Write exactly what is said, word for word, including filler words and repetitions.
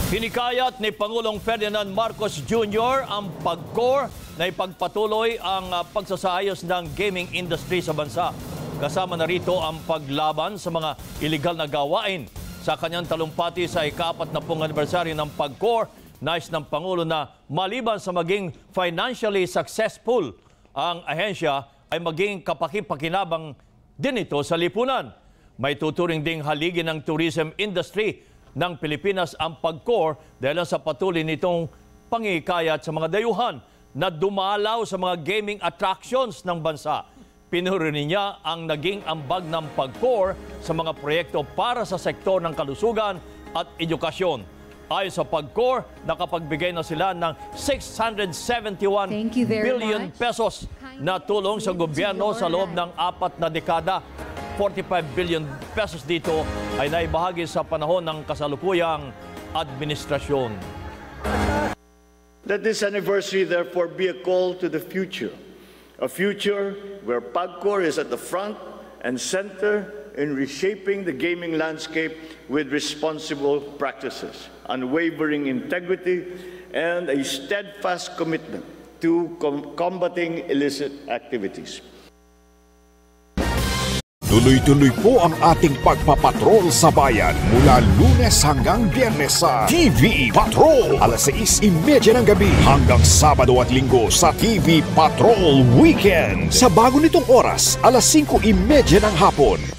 Hinikayat ni Pangulong Ferdinand Marcos Junior ang PAGCOR na ipagpatuloy ang uh, pagsasayos ng gaming industry sa bansa. Kasama na rito ang paglaban sa mga iligal na gawain. Sa kanyang talumpati sa ika-apat na pong anibersaryo ng PAGCOR, nais ng Pangulo na maliban sa maging financially successful, ang ahensya ay maging kapaki-pakinabang din ito sa lipunan. May tuturing ding haligi ng tourism industry ng Pilipinas ang PAGCOR dahil sa patuloy nitong pangikayat sa mga dayuhan na dumalaw sa mga gaming attractions ng bansa. Pinuri niya ang naging ambag ng PAGCOR sa mga proyekto para sa sektor ng kalusugan at edukasyon. Ayon sa PAGCOR, nakapagbigay na sila ng six hundred seventy-one billion pesos na tulong sa gobyerno sa loob ng apat na dekada. forty-five billion pesos dito ay naibahagi sa panahon ng kasalukuyang administrasyon. Let this anniversary therefore be a call to the future. A future where PAGCOR is at the front and center in reshaping the gaming landscape with responsible practices, unwavering integrity, and a steadfast commitment to com- combating illicit activities. Tuloy-tuloy po ang ating pagpapatrol sa bayan mula Lunes hanggang Biyernes sa T V Patrol alas sais trenta ng gabi hanggang Sabado at Linggo sa T V Patrol Weekend. Sa bago nitong oras, alas singko trenta ng hapon.